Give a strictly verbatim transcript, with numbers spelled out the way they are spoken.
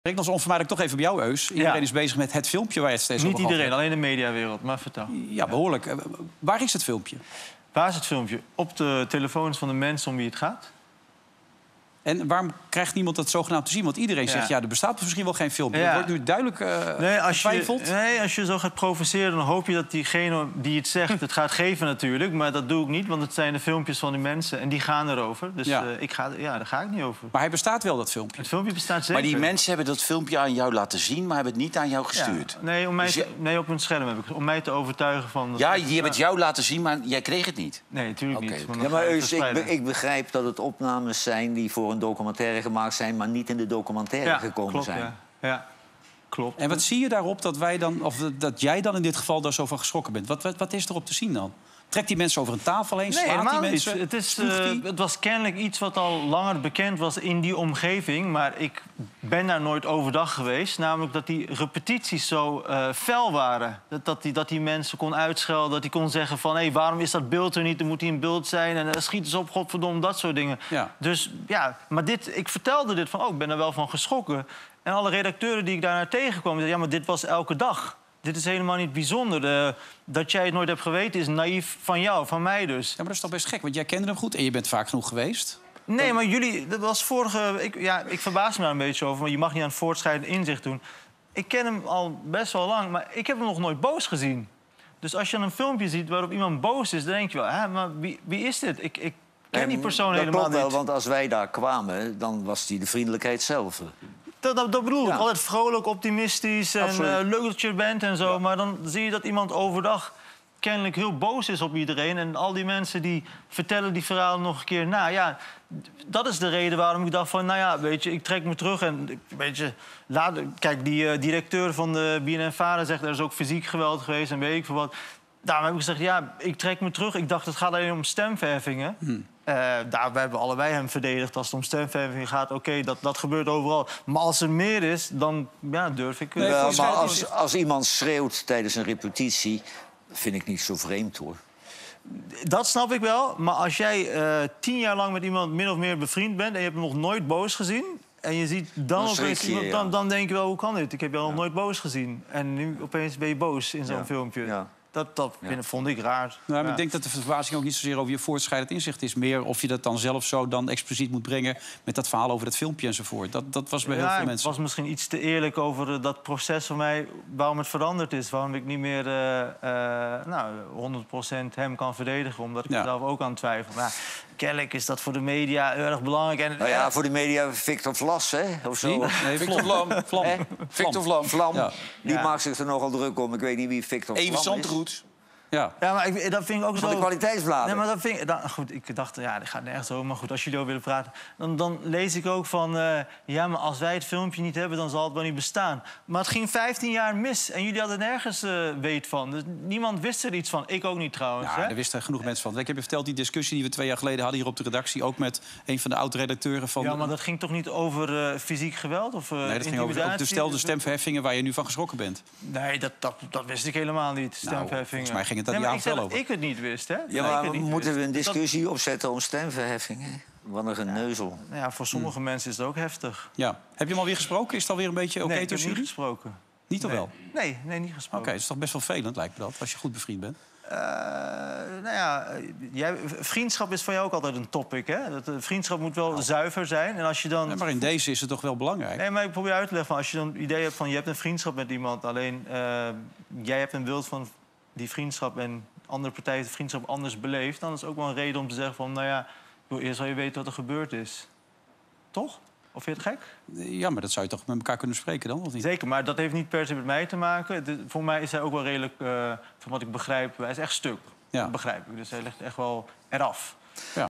Ik was onvermijdelijk toch even bij jou, Eus. Iedereen ja. is bezig met het filmpje waar je het steeds Niet over iedereen, had. alleen de mediawereld. Maar vertel. Ja, behoorlijk. Waar is het filmpje? Waar is het filmpje? Op de telefoons van de mensen om wie het gaat. En waarom krijgt niemand dat zogenaamd te zien? Want iedereen ja. zegt, ja, er bestaat misschien wel geen filmpje. Ja. Dat wordt nu duidelijk uh, nee, als je, nee, als je zo gaat provoceren, dan hoop je dat diegene die het zegt het gaat geven natuurlijk. Maar dat doe ik niet, want het zijn de filmpjes van die mensen. En die gaan erover. Dus ja. Uh, ik ga, ja, daar ga ik niet over. Maar hij bestaat wel, dat filmpje? Het filmpje bestaat zeker. Maar die mensen hebben dat filmpje aan jou laten zien, maar hebben het niet aan jou gestuurd. Ja. Nee, om mij dus te, je... nee, op een scherm heb ik om mij te overtuigen van... Ja, die hebben het jou laten zien, maar jij kreeg het niet. Nee, natuurlijk okay. niet. Ja, maar Eus, ik, be ik begrijp dat het opnames zijn die voor een documentaire gemaakt zijn, maar niet in de documentaire ja, gekomen klopt, zijn. Ja. ja, klopt. En wat zie je daarop dat wij dan, of dat jij dan in dit geval daar zo van geschrokken bent? Wat, wat, wat is erop te zien dan? Trekt die mensen over een tafel heen? Nee, slaat die mensen? Het, is, uh, het was kennelijk iets wat al langer bekend was in die omgeving. Maar ik ben daar nooit overdag geweest. Namelijk dat die repetities zo uh, fel waren. Dat, dat, die, dat die mensen kon uitschelden. Dat hij kon zeggen van... Hey, waarom is dat beeld er niet? Er moet hier een beeld zijn. En uh, schiet eens op, godverdomme, dat soort dingen. Ja. Dus ja, maar dit, ik vertelde dit van... Oh, ik ben er wel van geschrokken. En alle redacteuren die ik daarna tegenkwam... zeiden, ja, maar dit was elke dag. Dit is helemaal niet bijzonder. Uh, dat jij het nooit hebt geweten is naïef van jou, van mij dus. Ja, maar dat is toch best gek, want jij kende hem goed en je bent vaak genoeg geweest. Nee, dan... maar jullie... Dat was vorige... Ik, ja, ik verbaas me daar een beetje over, maar je mag niet aan het voortschrijdend inzicht doen. Ik ken hem al best wel lang, maar ik heb hem nog nooit boos gezien. Dus als je dan een filmpje ziet waarop iemand boos is, dan denk je wel... Hè, maar wie, wie is dit? Ik, ik ken die persoon helemaal niet. Dat klopt wel, want als wij daar kwamen, dan was die de vriendelijkheid zelf. Dat, dat, dat bedoel ik. Ja. Altijd vrolijk, optimistisch en uh, leuk dat je er bent en zo. Ja. Maar dan zie je dat iemand overdag kennelijk heel boos is op iedereen. En al die mensen die vertellen die verhalen nog een keer na. Ja, dat is de reden waarom ik dacht van... nou ja, weet je, ik trek me terug en... Weet je, laat, kijk, die uh, directeur van de B N N-Vara zegt... er is ook fysiek geweld geweest en weet ik veel wat. Daarom heb ik gezegd, ja, ik trek me terug. Ik dacht, het gaat alleen om stemverheffingen. Hmm. Uh, daar, we hebben allebei hem verdedigd als het om stemverheffing gaat. Oké, okay, dat, dat gebeurt overal. Maar als er meer is, dan ja, durf ik... Nee, ja, maar als, als iemand schreeuwt tijdens een repetitie... vind ik niet zo vreemd, hoor. Dat snap ik wel. Maar als jij uh, tien jaar lang met iemand min of meer bevriend bent... en je hebt hem nog nooit boos gezien... en je ziet dan, dan opeens iemand... Ja. Dan, dan denk je wel, hoe kan dit? Ik heb jou nog ja. nooit boos gezien. En nu opeens ben je boos in zo'n ja. filmpje. Ja. Dat, dat ja. vond ik raar. Nou, maar ja. Ik denk dat de verbazing ook niet zozeer over je voortschrijdend inzicht is. Meer of je dat dan zelf zo dan expliciet moet brengen... met dat verhaal over het filmpje enzovoort. Dat, dat was bij ja, heel veel mensen. Het was misschien iets te eerlijk over uh, dat proces van mij... waarom het veranderd is. Waarom ik niet meer uh, uh, nou, honderd procent hem kan verdedigen. Omdat ik ja. er zelf ook aan twijfel. Maar kennelijk is dat voor de media erg belangrijk. En, nou ja, voor de media Victor Vlas, hè? Of zo. Nee, Victor Vlam. Vlam. Eh? Victor Vlam. Vlam. Ja. Die ja. maakt zich er nogal druk om. Ik weet niet wie Victor Vlam is. Even Zandroet. Ja. ja, maar ik, dat vind ik ook van zo... de kwaliteitsbladen. Nee, maar dat vind ik... Dan, goed, ik dacht, ja, dat gaat nergens over. Maar goed, als jullie over willen praten... Dan, dan lees ik ook van... Uh, ja, maar als wij het filmpje niet hebben, dan zal het wel niet bestaan. Maar het ging vijftien jaar mis. En jullie hadden nergens uh, weet van. Dus niemand wist er iets van. Ik ook niet, trouwens. Ja, hè? er wisten genoeg mensen van. Ik heb je verteld, die discussie die we twee jaar geleden hadden... hier op de redactie, ook met een van de oud-redacteuren van... Ja, maar dat ging toch niet over uh, fysiek geweld? Of, uh, nee, dat ging over de stelde stemverheffingen waar je nu van geschrokken bent. Nee, dat, dat, dat wist ik helemaal niet, stemverheffingen. Nou, volgens mij ging het daar nee, die avond wel over. Ik het niet wist, hè? Ja, maar nee, moeten wist. we een discussie dat... opzetten om stemverheffingen? Wat een geneuzel. Ja, ja, voor sommige hmm. mensen is het ook heftig. Ja. Heb je hem alweer gesproken? Is het alweer een beetje oké okay nee, tussen jullie? Nee, niet gesproken. Niet nee. al wel? Nee, nee, niet gesproken. Oké, okay, dat is toch best wel vervelend, lijkt me dat, als je goed bevriend bent? Uh, nou ja, jij, vriendschap is voor jou ook altijd een topic, hè? Dat, uh, vriendschap moet wel nou. zuiver zijn. En als je dan... Ja, maar in deze is het toch wel belangrijk? Nee, maar ik probeer uit te leggen van als je dan het idee hebt van... je hebt een vriendschap met iemand, alleen uh, jij hebt een beeld van die vriendschap... en andere partijen de vriendschap anders beleeft... dan is het ook wel een reden om te zeggen van... nou ja, eerst zal je weten wat er gebeurd is. Toch? Of vind je het gek? Ja, maar dat zou je toch met elkaar kunnen bespreken dan, of niet? Zeker, maar dat heeft niet per se met mij te maken. De, voor mij is hij ook wel redelijk, uh, van wat ik begrijp... hij is echt stuk, ja. Dat begrijp ik. Dus hij ligt echt wel eraf. Ja.